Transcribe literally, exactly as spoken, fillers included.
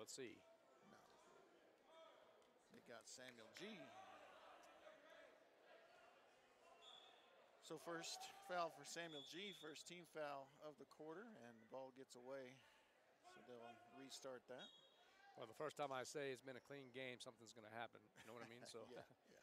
let's see. No. They got Samuel G. So first foul for Samuel G. First team foul of the quarter, and the ball gets away. So they'll restart that. Well, the first time I say it's been a clean game, something's going to happen. You know what I mean? So yeah, yeah.